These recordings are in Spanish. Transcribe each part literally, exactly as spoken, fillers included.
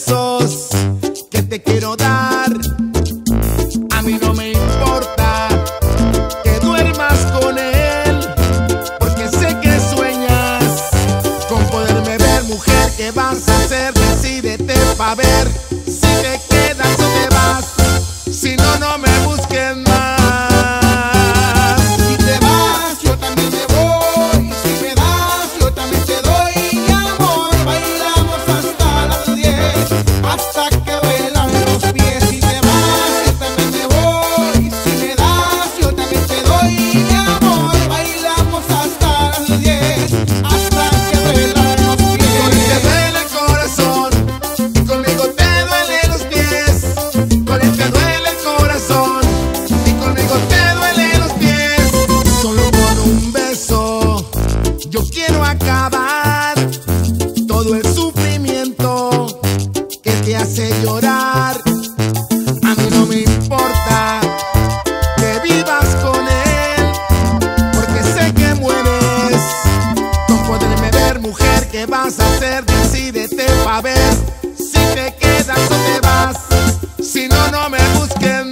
besos que te quiero dar. A mí no me importa que duermas con él, porque sé que sueñas con poderme ver. Mujer, ¿qué vas a hacer? Decídete pa' ver si te quedas o te vas. Si no, no me busques más. Si te vas, yo también me voy. Si me das, yo también te doy. Mi amor, bailamos hasta las diez, hasta que duelan los pies. Si te vas, yo también me voy. Si me das, yo también te doy. Mi amor, bailamos hasta las diez, hasta que duelan los pies. Con él te duele el corazón y conmigo te duelen los pies. Con él te duele el corazón y conmigo te duelen los pies. Solo con un beso yo quiero acabar todo el sufrimiento que te hace llorar. A mí no me importa que vivas con él, porque sé que mueres con poderme ver. Mujer, ¿qué vas a hacer? Decídete pa' ver si te quedas o te vas. Si no, no me busques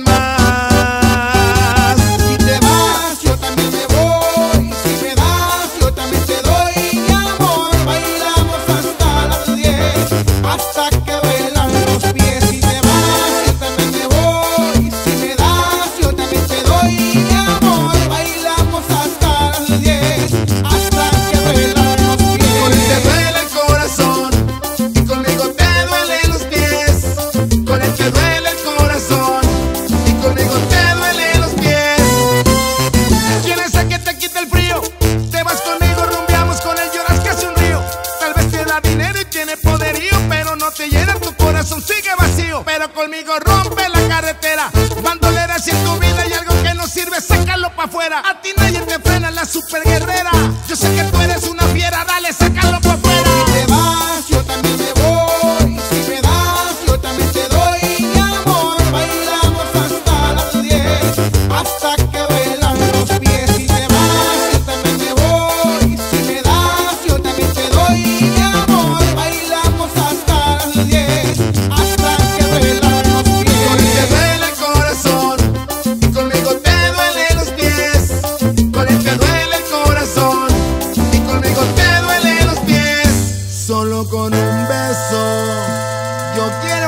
más. Si te vas, yo también me voy. Si me das, yo también te doy. Mi amor, bailamos hasta las diez, hasta que duelan los pies. Si te vas, yo también me voy. Si me das, yo también te doy. Mi amor, bailamos hasta las diez, hasta que duelan los pies. Con él te duele el corazón y conmigo te duelen los pies. Con él te duele el corazón y conmigo te duelen los pies. ¿Quién es el que te quita el frío? Te vas conmigo, rumbeamos con él, lloras que hace un río. Tal vez te da dinero y tiene poderío, pero no te llena, tu corazón sigue vacío. Pero conmigo rompe la carretera. Bandolera, si en tu vida hay algo que no sirve, sácalo pa' afuera. A ti nadie te frena, la super guerrera. Yo sé que tú eres una fiera, dale, sácalo pa' afuera. Si te vas, yo también me voy. Si me das, yo también te doy. Mi amor, bailamos hasta las diez, hasta que duelan los pies. Si te vas, yo también me voy. Si me das, yo también te doy. Mi amor, bailamos hasta las diez, hasta que duelan los pies. Con él te duele el corazón y conmigo te duelen los pies. Con él te duele el corazón y conmigo te duelen los pies. Solo con un beso yo quiero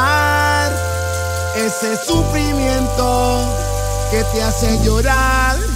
acabar ese sufrimiento que te hace llorar.